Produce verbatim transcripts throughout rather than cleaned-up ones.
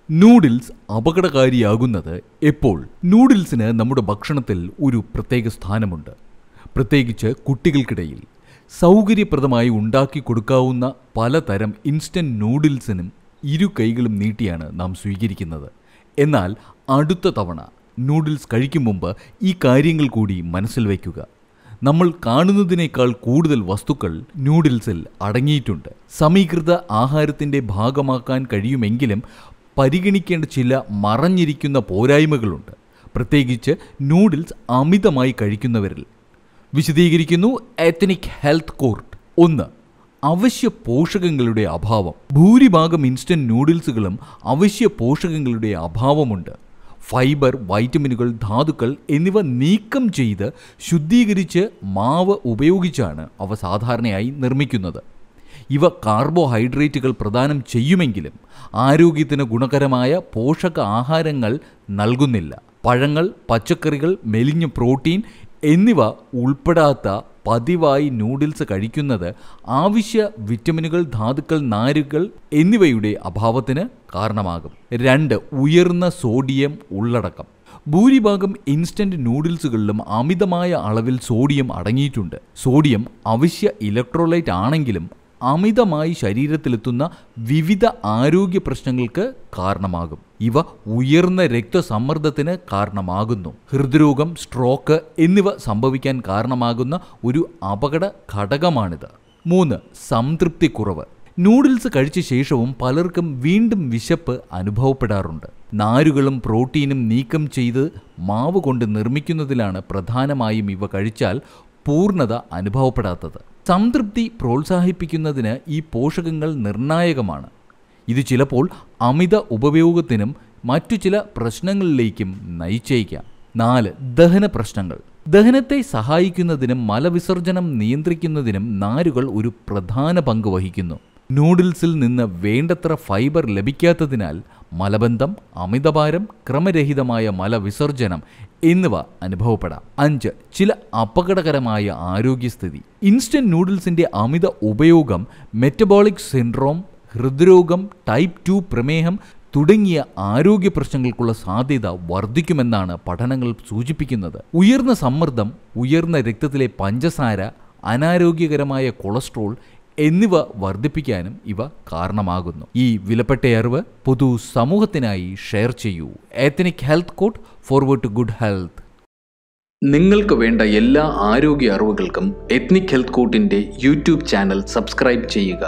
Noodles അപകടകാരിയാകുന്നത് എപ്പോൾ? നൂഡിൽസിന് നമ്മുടെ ഭക്ഷണത്തിൽ ഒരു പ്രത്യേക സ്ഥാനമുണ്ട്. പ്രത്യേകിച്ച് കുട്ടികൾക്കിടയിൽ സൗകര്യപ്രദമായി ഉണ്ടാക്കി കൊടുക്കാവുന്ന പലതരം ഇൻസ്റ്റൻറ്റ് നൂഡിൽസിനും ഇരു കൈകളും നീട്ടിയാണ് നാം സ്വീകരിക്കുന്നത്. എന്നാൽ അടുത്ത തവണ നൂഡിൽസ് കഴിക്കും മുമ്പ് ഈ കാര്യങ്ങൾ കൂടി മനസ്സിൽ വയ്ക്കുക. നമ്മൾ കാണുന്നതിനേക്കാൾ കൂടുതൽ വസ്തുക്കൾ നൂഡിൽസിൽ അടങ്ങിയിട്ടുണ്ട്. സമീകൃത ആഹാരത്തിൻ്റെ ഭാഗമാക്കാൻ കഴിയുമെങ്കിലും പരിഗണിക്കേണ്ട ചില മറഞ്ഞിരിക്കുന്ന പോരായ്മകളുണ്ട്, പ്രത്യേകിച്ച് നൂഡിൽസ് അമിതമായി കഴിക്കുന്നവരിൽ. വിശദീകരിക്കുന്നു എത്നിക് ഹെൽത്ത് കോർട്ട്. ഒന്ന്, അവശ്യ പോഷകങ്ങളുടെ അഭാവം. ഭൂരിഭാഗം ഇൻസ്റ്റൻറ്റ് നൂഡിൽസുകളും അവശ്യ പോഷകങ്ങളുടെ അഭാവമുണ്ട്. ഫൈബർ, വൈറ്റമിനുകൾ, ധാതുക്കൾ എന്നിവ നീക്കം ചെയ്ത് ശുദ്ധീകരിച്ച് മാവ് ഉപയോഗിച്ചാണ് അവ സാധാരണയായി നിർമ്മിക്കുന്നത്. ഇവ കാർബോഹൈഡ്രേറ്റുകൾ പ്രദാനം ചെയ്യുമെങ്കിലും ആരോഗ്യത്തിന് ഗുണകരമായ പോഷക ആഹാരങ്ങൾ നൽകുന്നില്ല. പഴങ്ങൾ, പച്ചക്കറികൾ, മെലിഞ്ഞ പ്രോട്ടീൻ എന്നിവ ഉൾപ്പെടാത്ത പതിവായി നൂഡിൽസ് കഴിക്കുന്നത് ആവശ്യ വിറ്റമിനുകൾ, ധാതുക്കൾ, നാരുകൾ എന്നിവയുടെ അഭാവത്തിന് കാരണമാകും. രണ്ട്, ഉയർന്ന സോഡിയം ഉള്ളടക്കം. ഭൂരിഭാഗം ഇൻസ്റ്റൻറ്റ് നൂഡിൽസുകളിലും അമിതമായ അളവിൽ സോഡിയം അടങ്ങിയിട്ടുണ്ട്. സോഡിയം അവശ്യ ഇലക്ട്രോലൈറ്റ് ആണെങ്കിലും അമിതമായി ശരീരത്തിലെത്തുന്ന വിവിധ ആരോഗ്യ പ്രശ്നങ്ങൾക്ക് കാരണമാകും. ഇവ ഉയർന്ന രക്തസമ്മർദ്ദത്തിന് കാരണമാകുന്നു. ഹൃദ്രോഗം, സ്ട്രോക്ക് എന്നിവ സംഭവിക്കാൻ കാരണമാകുന്ന ഒരു അപകട ഘടകമാണിത്. മൂന്ന്, സംതൃപ്തിക്കുറവ്. നൂഡിൽസ് കഴിച്ച ശേഷവും പലർക്കും വീണ്ടും വിശപ്പ് അനുഭവപ്പെടാറുണ്ട്. നാരുകളും പ്രോട്ടീനും നീക്കം ചെയ്ത് മാവ് കൊണ്ട് നിർമ്മിക്കുന്നതിലാണ് പ്രധാനമായും ഇവ കഴിച്ചാൽ പൂർണ്ണത അനുഭവപ്പെടാത്തത്. സംതൃപ്തി പ്രോത്സാഹിപ്പിക്കുന്നതിന് ഈ പോഷകങ്ങൾ നിർണായകമാണ്. ഇത് ചിലപ്പോൾ അമിത ഉപയോഗത്തിനും മറ്റു ചില പ്രശ്നങ്ങളിലേക്കും നയിച്ചേക്കാം. നാല്, ദഹന പ്രശ്നങ്ങൾ. ദഹനത്തെ സഹായിക്കുന്നതിനും മലവിസർജനം നിയന്ത്രിക്കുന്നതിനും നാരുകൾ ഒരു പ്രധാന പങ്ക് വഹിക്കുന്നു. നൂഡിൽസിൽ നിന്ന് വേണ്ടത്ര ഫൈബർ ലഭിക്കാത്തതിനാൽ മലബന്ധം, അമിതഭാരം, ക്രമരഹിതമായ മലവിസർജനം എന്നിവ അനുഭവപ്പെടാം. അഞ്ച്, ചില അപകടകരമായ ആരോഗ്യസ്ഥിതി. ഇൻസ്റ്റൻറ്റ് നൂഡിൽസിൻ്റെ അമിത ഉപയോഗം മെറ്റബോളിക് സിൻഡ്രോം, ഹൃദ്രോഗം, ടൈപ്പ് ടു പ്രമേഹം തുടങ്ങിയ ആരോഗ്യ പ്രശ്നങ്ങൾക്കുള്ള സാധ്യത വർദ്ധിക്കുമെന്നാണ് പഠനങ്ങൾ സൂചിപ്പിക്കുന്നത്. ഉയർന്ന സമ്മർദ്ദം, ഉയർന്ന രക്തത്തിലെ പഞ്ചസാര, അനാരോഗ്യകരമായ കൊളസ്ട്രോൾ എന്നിവ വർദ്ധിപ്പിക്കാനും ഇവ കാരണമാകുന്നു. ഈ വിലപ്പെട്ട അറിവ് പൊതു സമൂഹത്തിനായി ഷെയർ ചെയ്യൂ. Ethnic health code, forward to good health. നിങ്ങൾക്ക് വേണ്ട എല്ലാ ആരോഗ്യ അറിവുകൾക്കും എത്നിക് ഹെൽത്ത് കോഡിൻ്റെ യൂട്യൂബ് ചാനൽ സബ്സ്ക്രൈബ് ചെയ്യുക.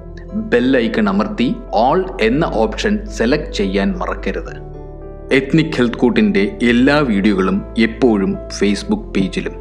ബെൽ ഐക്കൺ അമർത്തി ഓൾ എന്ന ഓപ്ഷൻ സെലക്ട് ചെയ്യാൻ മറക്കരുത്. എത്നിക് ഹെൽത്ത് കോഡിൻ്റെ എല്ലാ വീഡിയോകളും എപ്പോഴും ഫേസ്ബുക്ക് പേജിലും.